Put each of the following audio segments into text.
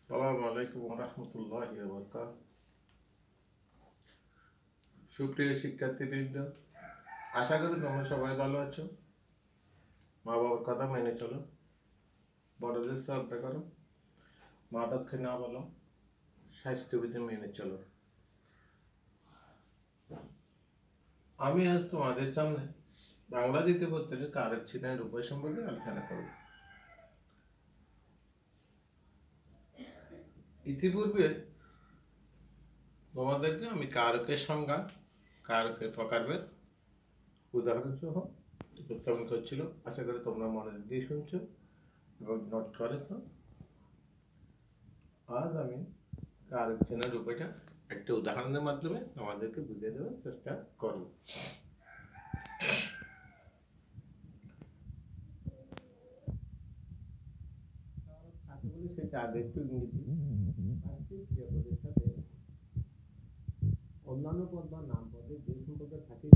সালামু আলাইকুম রহমতুল্লাহি ওয়া বারাকাতুহু। সুপ্রিয় শিক্ষার্থীবৃন্দ, আশা করি তোমরা সবাই ভালো আছো। মা বাবার কথা মেনে চলো, বড়দের শ্রদ্ধা করো, মাদককে না বলো, স্বাস্থ্যবিধি মেনে চলো। আমি আজ তোমাদের সামনে বাংলা দ্বিতীয় পত্রের কারক চিহ্নের উপায় সম্পর্কে আলোচনা করব। ইতিপূর্বে তোমাদেরকে আমি কারকের সংজ্ঞা, কারকের প্রকারভেদ উদাহরণ সহ উপস্থাপন করছিল। আশা করি তোমরা মনোযোগ দিয়ে শুনছো এবং নোট করেছ। আজ আমি কারক চিহ্নের উপায়টা একটা উদাহরণের মাধ্যমে আমাদেরকে বুঝিয়ে দেওয়ার চেষ্টা করব। সেটা আগে একটু ইংরেজি ক্রিয়াপদের সাথে অন্যান্য পদ বা নাম পদের যে সম্পর্ক থাকে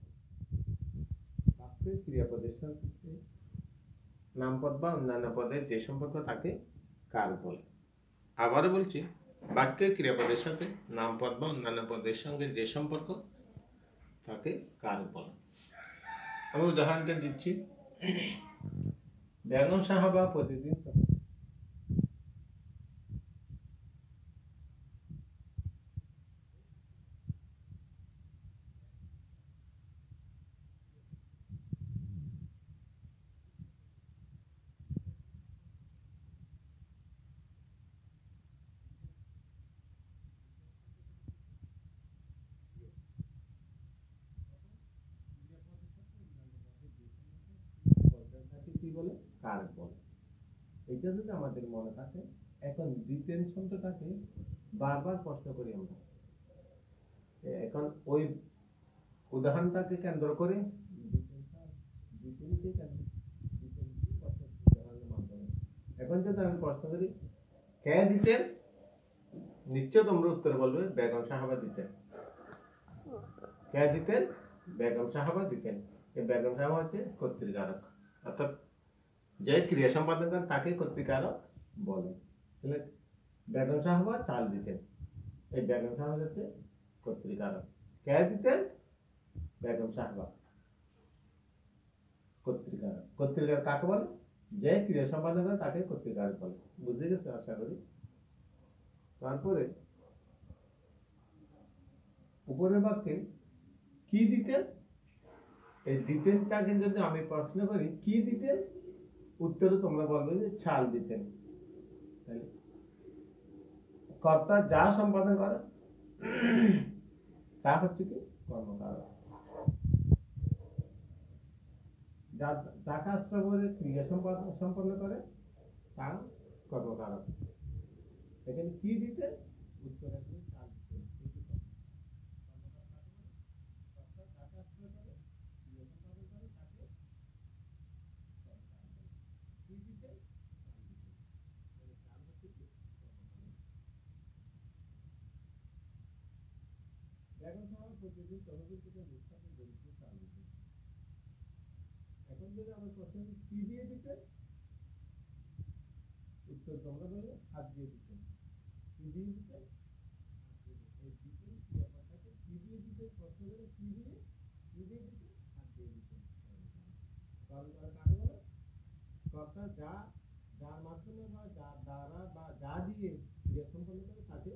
বাক্যের ক্রিয়াপদের সাথে নামপদ বা অন্যান্য পদের যে সম্পর্ক থাকে কারক বলে। আবারও বলছি, বাক্যের ক্রিয়াপদের সাথে নামপদ বা অন্যান্য পদের সঙ্গে যে সম্পর্ক তাকে কারক বলে। আমি উদাহরণটা দিচ্ছি। বেগম সাহাবা প্রতিদিন কি বলে? কারক বলে। এটা যদি আমাদের মনে থাকে, এখন দ্বিতীয় শব্দটাকে বারবার প্রশ্ন করি আমরা। এখন ওই উদাহরণটাকে কেন্দ্র করে এখন যদি আমি প্রশ্ন করি কে দিতেন, নিশ্চয় তোমরা উত্তর বলবে বেগম সাহাবা দিতেন। কে দিতেন? বেগম সাহাবা দিতেন। এই বেগম সাহাবা হচ্ছে কর্তৃকারক, অর্থাৎ যে ক্রিয়া সম্পাদন করেন তাকে কর্তৃকারক বলে। তাহলে বেগম সাহাবা চাল দিতেন, এই বেগম সাহাবা হচ্ছে কর্তৃকারক। কে দিতেন? বেগম সাহাবা কর্তৃকারক। কর্তৃকারক কাকে বলে? যে ক্রিয়া সম্পাদন করে তাকে কর্তৃকারক বলে। বুঝে গেছে আশা করি। তারপরে উপরের বাক্যে কি দিতেন, এই দিতেনটাকে যদি আমি প্রশ্ন করি কি দিতেন, উত্তরে তোমরা বলবে যে চাল দিতেন। কর্তা যা সম্পাদন করে তা হচ্ছে কি কর্মকারক। যা কাজটা করে ক্রিয়া সম্পন্ন করে তা কর্মকারক। এখানে কি দিতেন, উত্তরে চাল দিতেন। প্রতিদিন তহবিল থেকে নিঃস্বার্থ গরিব চাল দিতেন। এখন যদি আমরা প্রশ্ন কি দিয়ে দিতেন, উত্তর তোমরা বলবে হাত দিয়ে দিতেন। কি দিয়ে দিতেন? এই দিতেন ক্রিয়াপদটাকে কি দিয়ে দিতেন প্রশ্ন করে কি দিয়ে দিতেন, হাত দিয়ে দিতেন। কারণ কাকে বলে? কর্তা যা যার মাধ্যমে বা যার দ্বারা বা যা দিয়ে ক্রিয়া সম্পন্ন করে তাকে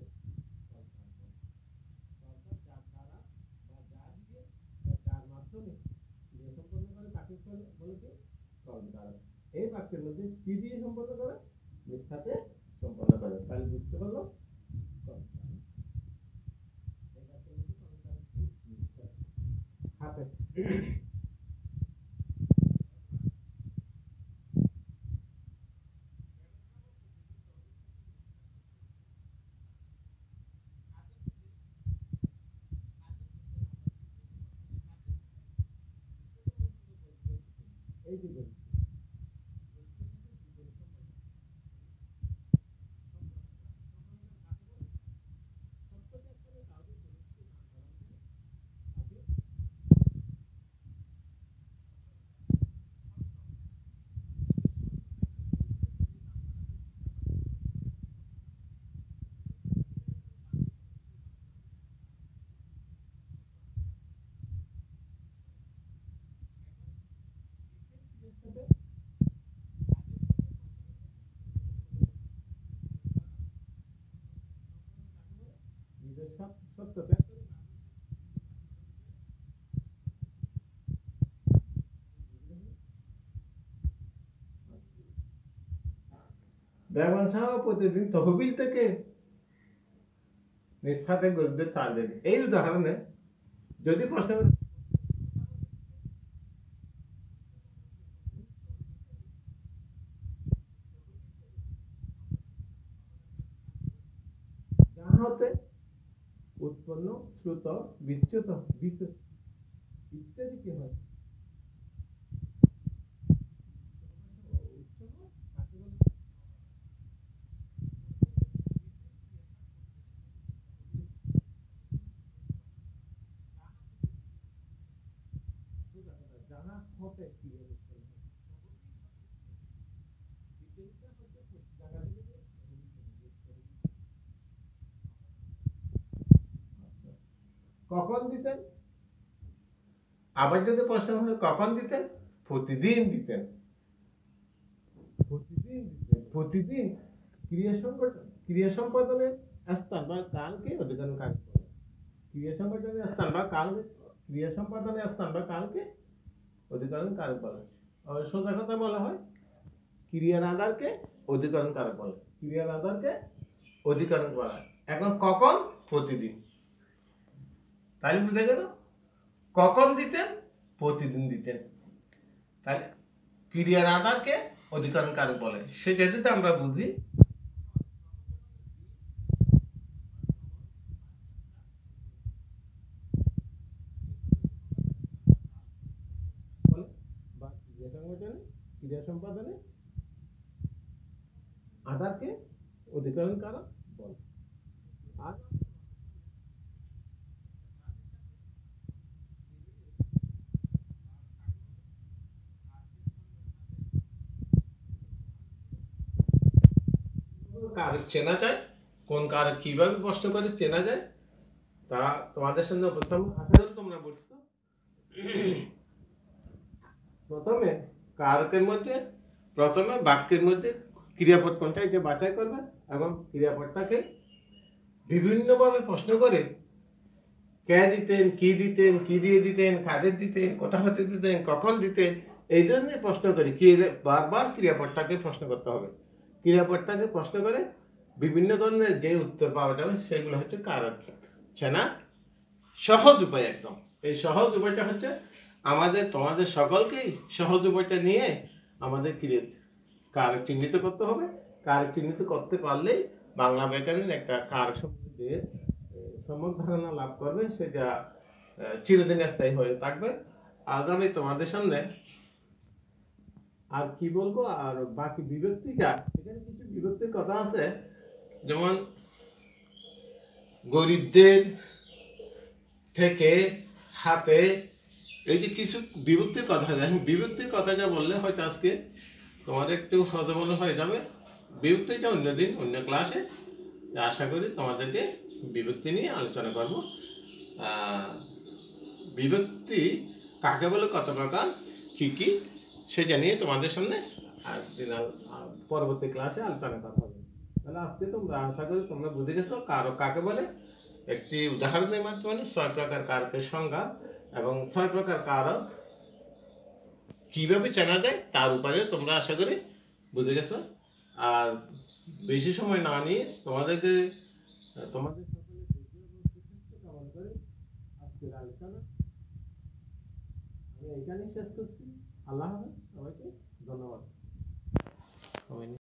যার দ্বারা বা যা দিয়ে বা যার মাধ্যমে ক্রিয়া সম্পন্ন করে তাকে বলে কি কর্মকারক। এই বাক্যের মধ্যে কি দিয়ে সম্পন্ন করে? মিথ্যাতে সম্পন্ন করে। তাহলে বুঝতে পারলো হাতে এই যে সত্যতা বেগম সাহেব প্রতিদিন তহবিল থেকে নিজ খাতে গরিবদের চাল দেন। এই উদাহরণে যদি প্রশ্ন করে, যাহা হতে উৎপন্ন শ্রুত বিচ্যুত বিচ্যুত ইত্যাদি কি হয়? জানা হতে ক্রিয়া উৎপন্ন হয়। বিপরীতটা হচ্ছে জায়গা থেকে কখন দিতেন? আবার যদি প্রশ্ন হলো কখন দিতেন? প্রতিদিন দিতেন। প্রতিদিন দিতেন। প্রতিদিন ক্রিয়া সম্পাদনের স্থান বা কালকে অধিকরণ কাজ করে। ক্রিয়া সম্পাদনের স্থান বা কালকে ক্রিয়া সম্পাদনের স্থান বা কালকে অধিকরণ কারক বলে। সোজা কথা বলা হয় ক্রিয়ার আধারকে অধিকরণ কারক বলে। ক্রিয়ার আধারকে অধিকরণ বলা হয়। এখন কখন? প্রতিদিন। তাহলে বুঝে গেল কখন দিতেন? প্রতিদিন দিতেন। তাহলে ক্রিয়ার আধারকে অধিকরণ কারক বলে। সেটা যদি আমরা বুঝি, বা ক্রিয়া সম্পাদনে আধারকে অধিকরণ কারক বলে। আর কারক চেনা যায়, কোন কারক কিভাবে প্রশ্ন করে চেনা যায় তা তোমাদের সামনে প্রথম আশা করি তোমরা বুঝছো। প্রথমে কারকের মধ্যে প্রথমে বাক্যের মধ্যে ক্রিয়াপদ কোনটা এটা বাছাই করবে এবং ক্রিয়াপদটাকে বিভিন্নভাবে প্রশ্ন করে কে দিতেন, কি দিতেন, কি দিয়ে দিতেন, কাদের দিতেন, কোথা হতে দিতেন, কখন দিতেন, এই ধরনের প্রশ্ন করে বারবার ক্রিয়াপদটাকে প্রশ্ন করতে হবে। ক্রিয়াপদটাকে প্রশ্ন করে বিভিন্ন ধরনের যে উত্তর পাওয়া যাবে সেগুলো হচ্ছে কারক চেনা সহজ উপায়। একদম এই সহজ উপায়টা হচ্ছে আমাদের তোমাদের সকলকেই সহজ উপায়টা নিয়ে আমাদের কারক চিহ্নিত করতে হবে। কারক চিহ্নিত করতে পারলেই বাংলা ব্যাকরণ একটা কারক সম্বন্ধে সম্যক ধারণা লাভ করবে, সেটা চিরদিন স্থায়ী হয়ে থাকবে। আজ আমি তোমাদের সামনে আর কি বলবো, আর বাকি বিভক্তিটা এখানে কিছু বিভক্তির কথা আছে, যেমন গরিবদের থেকে হাতে, এই যে কিছু বিভক্তির কথা। বিভক্তির কথাটা বললে হয়তো আজকে তোমার একটু হজবল হয়ে যাবে। বিভক্তিটা অন্যদিন অন্য ক্লাসে আশা করি তোমাদেরকে বিভক্তি নিয়ে আলোচনা করব। বিভক্তি কাকে বলে, কত প্রকার, কি কি, সেটা নিয়ে তোমাদের সামনে পরবর্তী ক্লাসে আলোচনা করা হবে। তাহলে আজকে তোমরা আশা করি তোমরা বুঝে গেছো কারক কাকে বলে। একটি উদাহরণের মাধ্যমে 6 প্রকার কারকের সংজ্ঞা এবং 6 প্রকার কারক কিভাবে চেনা যায় তার উপরে তোমরা আশা করি বুঝে গেছো। আর বেশি সময় না নিয়ে তোমাদের সকলের কামনা করে আজকের আলোচনা আমি এখানেই শেষ করছি। আল্লাহ হাফেজ, সবাইকে ধন্যবাদ।